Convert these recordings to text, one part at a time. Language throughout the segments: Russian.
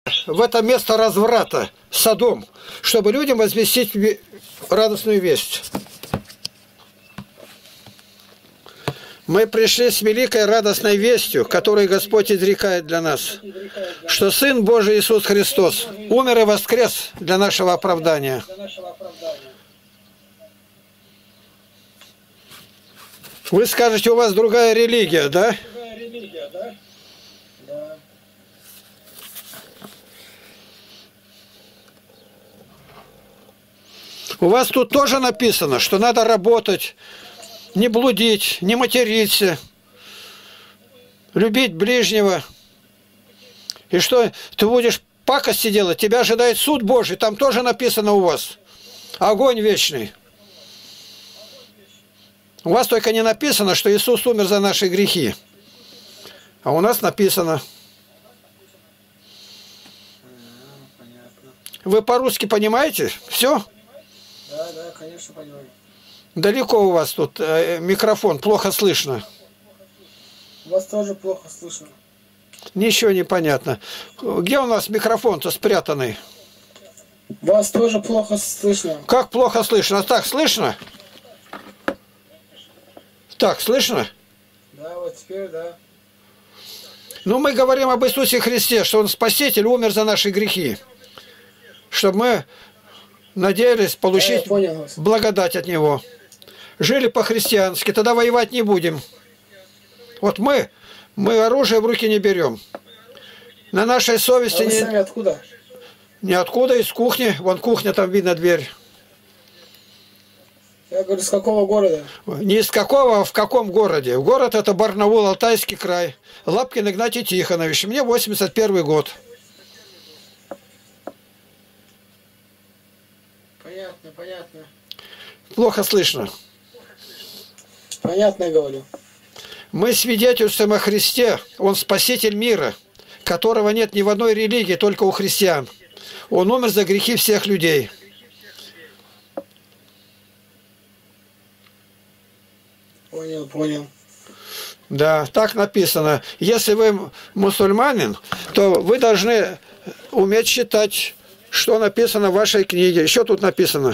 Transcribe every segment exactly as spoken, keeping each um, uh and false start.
в это место разврата, Содом, чтобы людям возвестить радостную весть. Мы пришли с великой радостной вестью, которую Господь изрекает для нас, что Сын Божий Иисус Христос умер и воскрес для нашего оправдания. Вы скажете, у вас другая религия, да? У вас тут тоже написано, что надо работать, не блудить, не материться, любить ближнего. И что, ты будешь пакости делать, тебя ожидает суд Божий, там тоже написано у вас. Огонь вечный. У вас только не написано, что Иисус умер за наши грехи. А у нас написано. Вы по-русски понимаете? Все? Да, да, конечно, понимаю. Далеко у вас тут э, микрофон, плохо слышно. У вас тоже плохо слышно. Ничего не понятно. Где у нас микрофон-то спрятанный? Вас тоже плохо слышно. Как плохо слышно? А так слышно? Так, слышно? Да, вот теперь, да. Ну, мы говорим об Иисусе Христе, что Он Спаситель, умер за наши грехи. Чтобы мы надеялись получить да, благодать от Него. Жили по-христиански, тогда воевать не будем. Вот мы, мы оружие в руки не берем. На нашей совести... А вы не... сами откуда? Ниоткуда, из кухни. Вон кухня, там видно дверь. Я говорю, с какого города? Не из какого, а в каком городе. Город это Барнаул, Алтайский край. Лапкин Игнатий Тихонович. Мне восемьдесят первый год. Понятно, понятно. Плохо слышно. Понятно, я говорю. Мы свидетельствуем о Христе. Он Спаситель мира, которого нет ни в одной религии, только у христиан. Он умер за грехи всех людей. Понял, понял. Да, так написано. Если вы мусульманин, то вы должны уметь считать, что написано в вашей книге. Еще тут написано.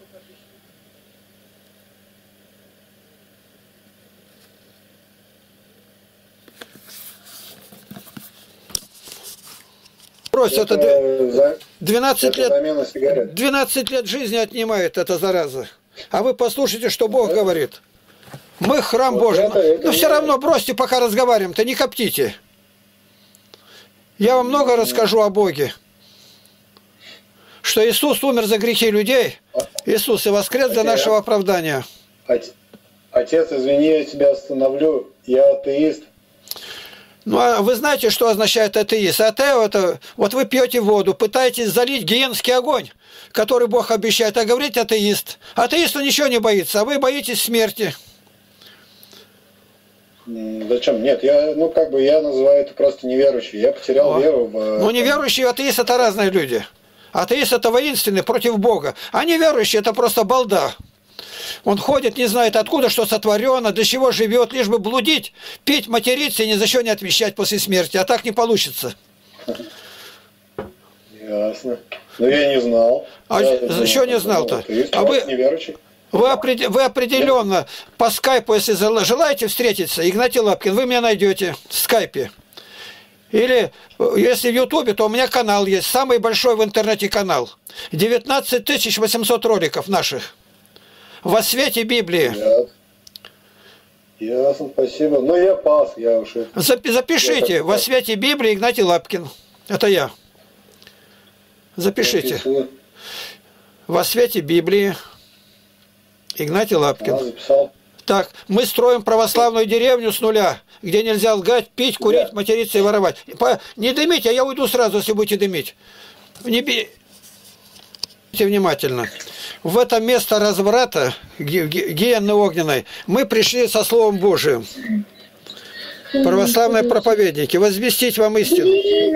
Брось, это, это двенадцать лет, двенадцать лет жизни отнимает эта зараза. А вы послушайте, что Бог это... говорит. Мы храм вот Божий. Это, это Но не... все равно бросьте, пока разговариваем-то, не коптите. Я вам много расскажу о Боге. Что Иисус умер за грехи людей. Иисус и воскрес для нашего оправдания. Отец, извини, я тебя остановлю. Я атеист. Ну, а вы знаете, что означает атеист? Атео – это, вот вы пьете воду, пытаетесь залить гиенский огонь, который Бог обещает, а говорить атеист. Атеисту ничего не боится, а вы боитесь смерти. Зачем? Нет, я, ну, как бы, я называю это просто неверующий. Я потерял О. веру в... Ну, неверующие и атеист – это разные люди. Атеист – это воинственный против Бога, а неверующий – это просто балда. Он ходит, не знает откуда, что сотворено, для чего живет, лишь бы блудить, пить, материться и ни за что не отвечать после смерти. А так не получится. Ясно. Но я не знал. А я еще не знал-то? А вы, вы, опред, вы определенно по скайпу, если желаете встретиться, Игнатий Лапкин, вы меня найдете в скайпе. Или если в Ютубе, то у меня канал есть, самый большой в интернете канал. девятнадцать тысяч восемьсот роликов наших. Во свете Библии. Ясно, спасибо. Но я пас, я уже... Запишите, я во свете Библии Игнатий Лапкин. Это я. Запишите. Записываю. Во свете Библии Игнатий Лапкин. А, записал. Так, мы строим православную деревню с нуля, где нельзя лгать, пить, курить, да. материться и воровать. Не дымите, а я уйду сразу, если будете дымить. Не бейте внимательно. В это место разврата, гиенны огненной, мы пришли со Словом Божиим. Православные проповедники, возвестить вам истину.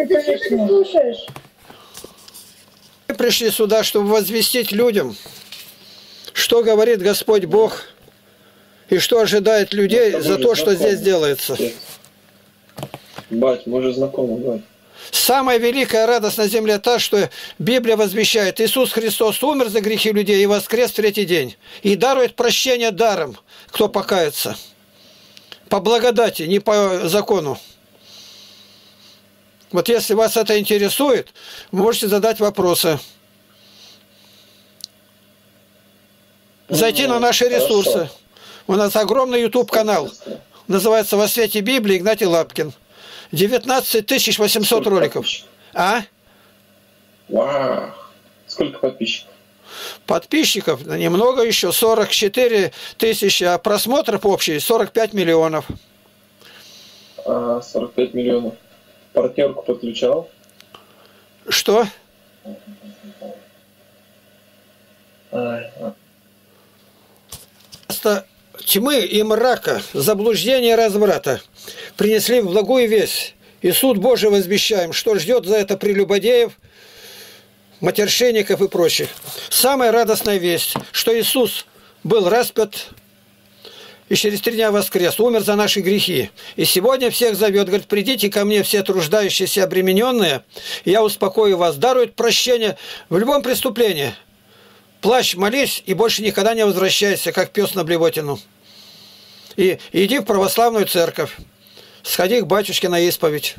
Мы пришли сюда, чтобы возвестить людям, что говорит Господь Бог и что ожидает людей за то, что здесь делается. Бать, мы же знакомы, бать. Самая великая радость на земле та, что Библия возвещает: Иисус Христос умер за грехи людей и воскрес в третий день. И дарует прощение даром, кто покается. По благодати, не по закону. Вот если вас это интересует, вы можете задать вопросы. Зайти на наши ресурсы. У нас огромный YouTube-канал. Называется «Во свете Библии» Игнатий Лапкин. девятнадцать тысяч восемьсот Сколько роликов. Подписчиков? А? Вау! Сколько подписчиков? Подписчиков немного еще, сорок четыре тысячи, а просмотров общий сорок пять миллионов. А, сорок пять миллионов. Партнерку подключал? Что? А, Место тьмы и мрака, заблуждения и разврата принесли в благую весть, и суд Божий возвещаем, что ждет за это прелюбодеев, матершинников и прочих. Самая радостная весть, что Иисус был распят и через три дня воскрес, умер за наши грехи. И сегодня всех зовет, говорит: придите ко мне все труждающиеся и обремененные, и я успокою вас, дарует прощение в любом преступлении. Плачь, молись, и больше никогда не возвращайся, как пес на блевотину. И иди в православную церковь, сходи к батюшке на исповедь.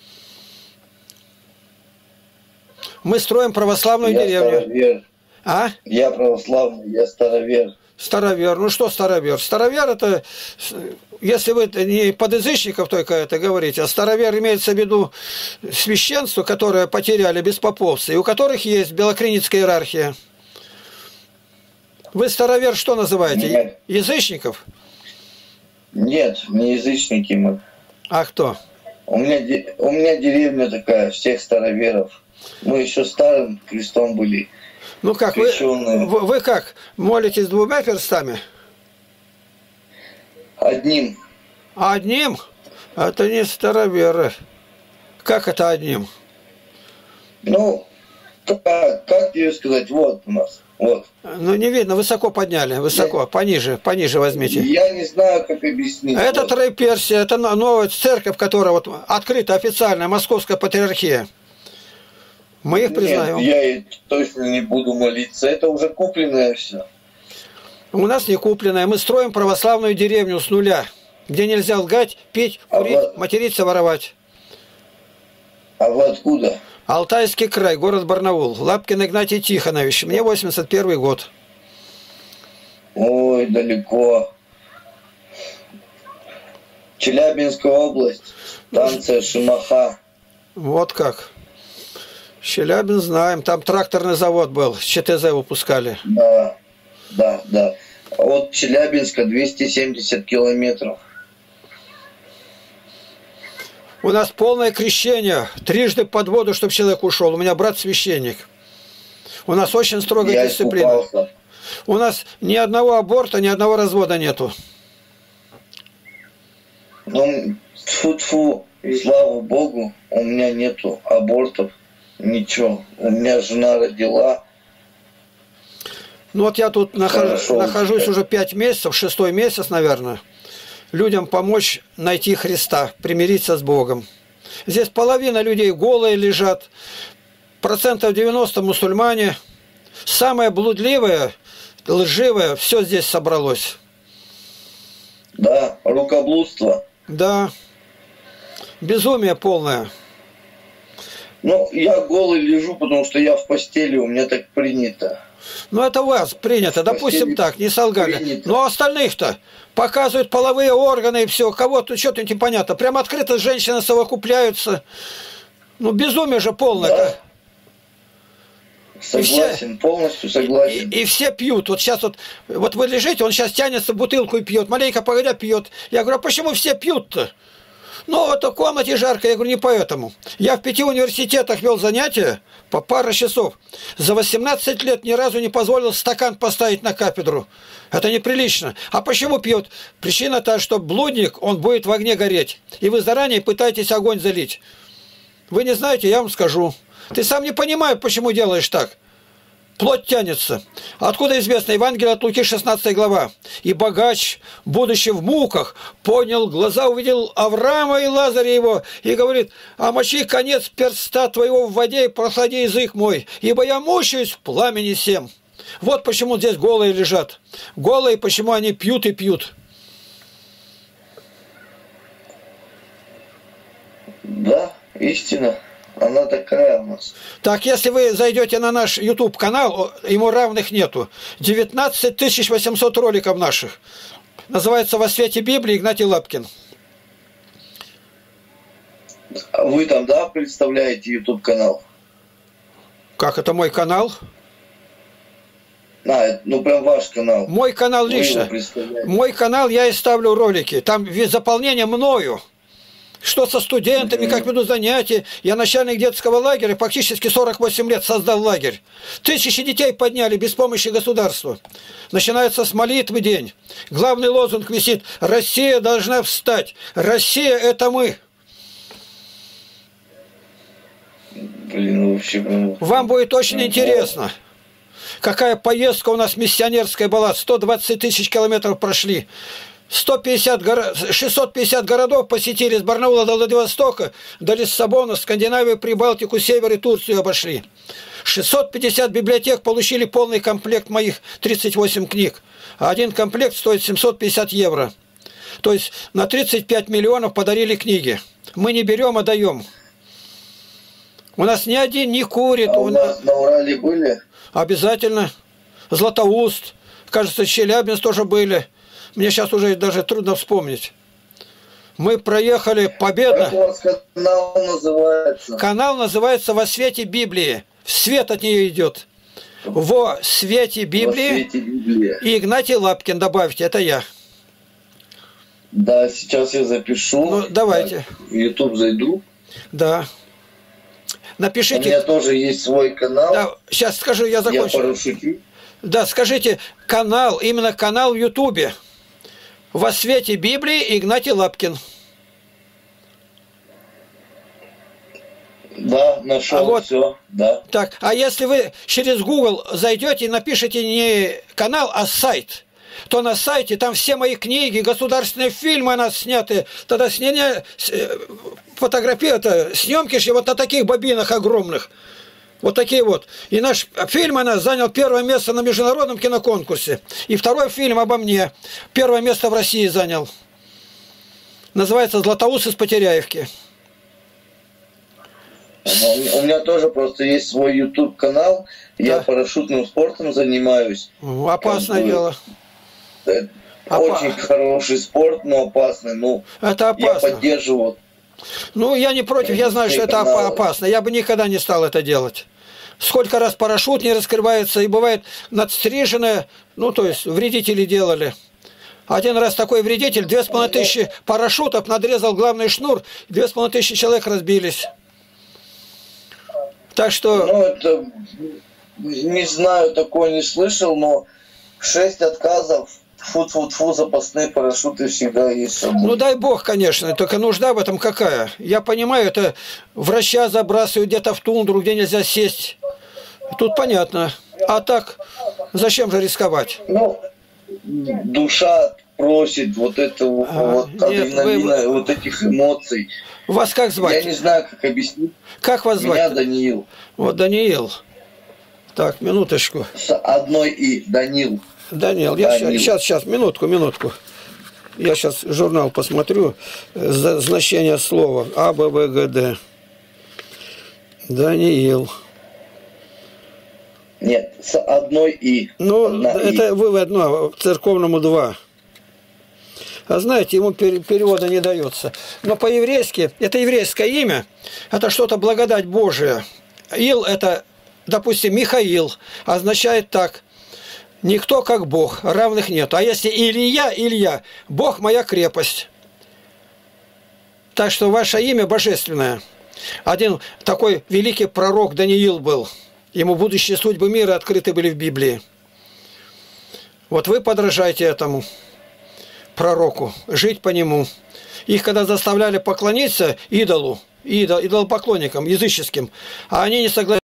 Мы строим православную я деревню. Старовер. А? Я православный, я старовер. Старовер. Ну что старовер? Старовер это, если вы не подязычников только это говорите, а старовер имеется в виду священство, которое потеряли беспоповцы, и у которых есть белокреницкая иерархия. Вы старовер что называете? Нет. Язычников? Нет, не язычники мы. А кто? У меня, у меня деревня такая, всех староверов. Мы еще старым крестом были. Ну как, вы, вы, вы как, молитесь двумя перстами? Одним. Одним? Это не староверы. Как это одним? Ну, как, как тебе сказать, вот у нас, вот. Ну не видно, высоко подняли, высоко, я, пониже, пониже возьмите. Я не знаю, как объяснить. Это вот. Троеперсия, это новая церковь, которая вот открыта официальная, Московская патриархия. Мы их признаем. Нет, я точно не буду молиться, это уже купленное все. У нас не купленное, мы строим православную деревню с нуля, где нельзя лгать, пить, курить, а вы... материться, воровать. А вы откуда? Алтайский край, город Барнаул. Лапкин Игнатий Тихонович. Мне восемьдесят первый год. Ой, далеко. Челябинская область. Станция Шимаха. Вот как. Челябинск знаем. Там тракторный завод был. ЧТЗ выпускали. Да, да, да. От Челябинска двести семьдесят километров. У нас полное крещение, трижды под воду, чтобы человек ушел. У меня брат священник. У нас очень строгая Я дисциплина. Искупался. У нас ни одного аборта, ни одного развода нету. Ну, тьфу-тьфу, слава Богу, у меня нету абортов, ничего. У меня жена родила. Ну вот я тут нахожусь, нахожусь уже пять месяцев, шестой месяц, наверное. Людям помочь найти Христа, примириться с Богом. Здесь половина людей голые лежат, процентов девяносто мусульмане. Самое блудливое, лживое, все здесь собралось. Да, рукоблудство. Да, безумие полное. Ну, я голый лежу, потому что я в постели, у меня так принято. Ну, это у вас принято, допустим так, не солгали. Принято. Но остальных-то показывают половые органы и все. Кого-то что-то непонятно. Прям открыто женщины совокупляются. Ну, безумие же полное. Да. Согласен, все, полностью согласен. И, и все пьют. Вот сейчас вот, вот вы лежите, он сейчас тянется в бутылку и пьет. Маленько погодя пьет. Я говорю, а почему все пьют-то? Ну, вот в комнате жарко. Я говорю, не поэтому. Я в пяти университетах вел занятия по пару часов. За восемнадцать лет ни разу не позволил стакан поставить на кафедру. Это неприлично. А почему пьет? Причина та, что блудник, он будет в огне гореть. И вы заранее пытаетесь огонь залить. Вы не знаете, я вам скажу. Ты сам не понимаешь, почему делаешь так. плоть тянется. Откуда известно? Евангелие от Луки, шестнадцатая глава. «И богач, будучи в муках, поднял глаза, увидел Авраама и Лазаря его, и говорит: омочи конец перста твоего в воде и прохлади язык мой, ибо я мучаюсь в пламени сем». Вот почему здесь голые лежат. Голые, почему они пьют и пьют. Да, истина. Она такая у нас. Так, если вы зайдете на наш YouTube-канал, ему равных нету. девятнадцать тысяч восемьсот роликов наших. Называется «Во свете Библии» Игнатий Лапкин. А вы там, да, представляете YouTube-канал? Как это мой канал? А, ну прям ваш канал. Мой канал лично. Мой канал, я и ставлю ролики. Там весь заполнение мною. Что со студентами, как веду занятия. Я начальник детского лагеря, практически сорок восемь лет создал лагерь. Тысячи детей подняли без помощи государства. Начинается с молитвы день. Главный лозунг висит: «Россия должна встать». Россия – это мы. Блин, вообще... Вам будет очень интересно, какая поездка у нас миссионерская была. сто двадцать тысяч километров прошли. сто пятьдесят, шестьсот пятьдесят городов посетили с Барнаула до Владивостока, до Лиссабона, Скандинавию, Прибалтику, Север и Турцию обошли. шестьсот пятьдесят библиотек получили полный комплект моих тридцать восемь книг. А один комплект стоит семьсот пятьдесят евро. То есть на тридцать пять миллионов подарили книги. Мы не берем, а даем. У нас ни один не курит. А у нас на Урале были? Обязательно. Златоуст. Кажется, Челябинск тоже были. Мне сейчас уже даже трудно вспомнить. Мы проехали победно. Как у вас канал называется? Канал называется «Во свете Библии». Свет от нее идет. Во свете Библии. Во свете Библии. И Игнатий Лапкин добавьте, это я. Да, сейчас я запишу. Ну, давайте. Так, в YouTube зайду. Да. Напишите. У меня тоже есть свой канал. Да, сейчас скажу, я закончу. Я парашютист. Да, скажите, канал, именно канал в Ютубе. «Во свете Библии» Игнатий Лапкин. Да, нашел, а вот, все, да. Так, а если вы через Google зайдете и напишите не канал, а сайт, то на сайте там все мои книги, государственные фильмы у нас сняты. Тогда снение, фотографии, это, съемки же вот на таких бобинах огромных. Вот такие вот. И наш фильм она занял первое место на международном киноконкурсе. И второй фильм обо мне первое место в России занял. Называется «Златоуст из Потеряевки». У меня тоже просто есть свой YouTube-канал. Да. Я парашютным спортом занимаюсь. Опасное как бы, дело. Очень Опа... хороший спорт, но опасный. Ну, это опасно. Я поддерживаю. Ну, я не против, я знаю, что это опасно. Я бы никогда не стал это делать. Сколько раз парашют не раскрывается, и бывает надстриженное, ну, то есть вредители делали. Один раз такой вредитель, две с половиной тысячи парашютов надрезал главный шнур, две с половиной тысячи человек разбились. Так что... Ну, это, не знаю, такое не слышал, но шесть отказов. Фу-фу-фу, запасные парашюты всегда есть. Ну дай бог, конечно, только нужда в этом какая. Я понимаю, это врача забрасывают где-то в тундру, где нельзя сесть. Тут понятно. А так, зачем же рисковать? Ну, душа просит вот этого, а, вот, нет, вы... вот этих эмоций. Вас как звать? Я не знаю, как объяснить. Как вас звать? Меня Даниил. Вот Даниил. Так, минуточку. С одной и, Даниил. Даниил, я Даниил. сейчас, сейчас, минутку, минутку. Я сейчас журнал посмотрю, значение слова А, Б, В, Г, Д. Даниил. Нет, с одной и. Ну, Одна это и. Вы одно, церковному два. А знаете, ему перевода не дается. Но по-еврейски, это еврейское имя, это что-то благодать Божия. Ил это, допустим, Михаил, означает так. Никто как Бог, равных нет. А если Илья, Илья, Бог моя крепость. Так что ваше имя божественное. Один такой великий пророк Даниил был. Ему будущие судьбы мира открыты были в Библии. Вот вы подражайте этому пророку, жить по нему. Их когда заставляли поклониться идолу, идол, идолопоклонникам, языческим, а они не согласились.